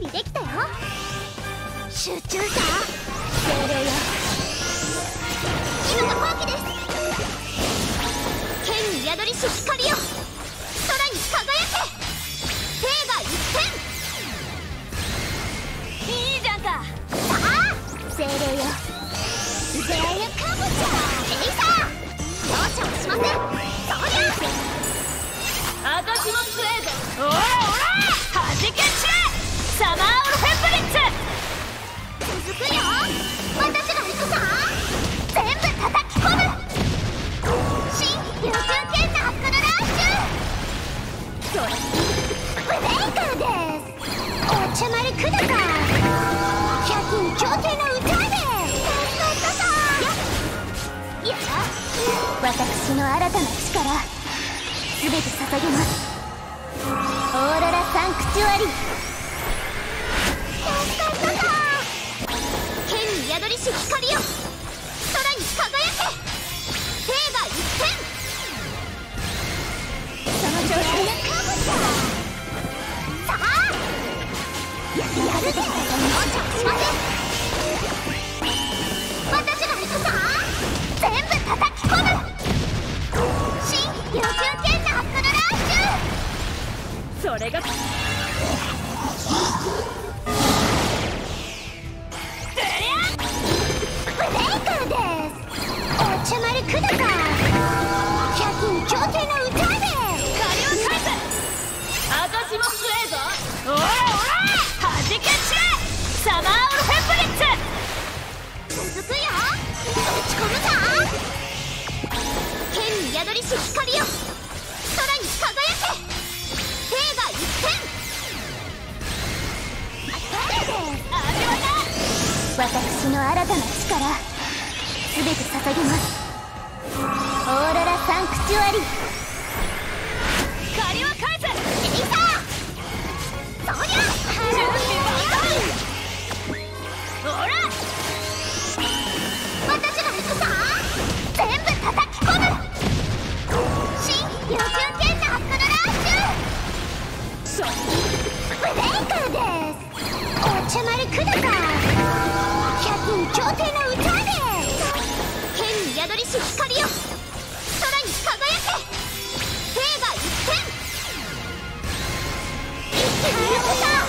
備できたよ。集中さ。精霊よ、今が好機です。剣に宿りし光よ、空に輝け。生が一点。いいじゃんか。さあ精霊よ、ゼーユカボチャエリサ容赦はしません。そりゃ私も強えぞ。オラオラはじけ散れ。サマーオルフェンブリッツ。続くよ、私が行くさ。全部叩き込む。新宇宙圏ナックルラッシュ。それブレイカーです。お茶まりください。百人協定の歌でやった。私の新たな力すべて捧げます。オーロラサンクチュアリ。剣に宿りし光よ、空に輝け。生が一点。その調子でカボチャ。さあやるで。容赦はしません。私が行くさ。全部叩き込む。新宇宙圏ナックルラッシュ。それがブレイカーです。お茶まりください。百人協定の歌で借りを返せ。私も強えぞ。オラオラはじけ散れ。サマーオルフェンブリッツ。続くよ、打ち込むぞ。剣に宿りし光よ、空に輝け。生が一点。私の新たな力すべて捧げます。オーロラサンクチュアリ。借りは返せエリサ。そりゃ準備万端。ほら私が行くさ。全部叩き込む。新宇宙圏ナックルラッシュ。ブレイカーです。お茶まりください。百人協定の歌で剣に宿りし光よ、空に輝け。生が一点。一気にやった。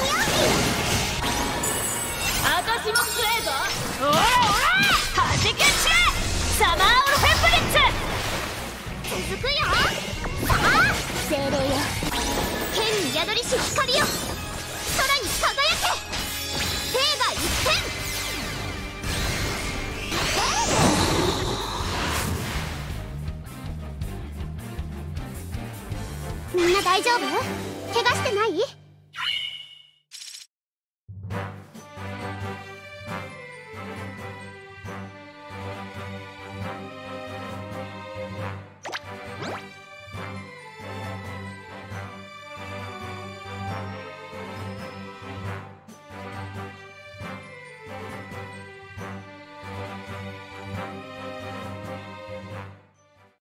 私も強えぞ。オラオラはじけ散れ。サマーオルフェンブリッツ。続くよ。さあ精霊よ、剣に宿りし光よ、空に輝け。生が一点。みんな大丈夫？怪我してない？